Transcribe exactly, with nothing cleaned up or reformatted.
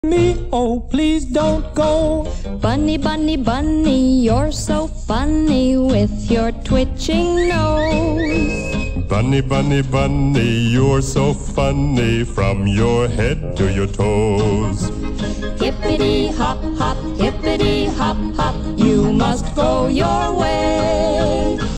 Me, oh, please don't go. Bunny, bunny, bunny, you're so funny with your twitching nose. Bunny, bunny, bunny, you're so funny from your head to your toes. Hippity hop hop, hippity hop hop, you must go your way.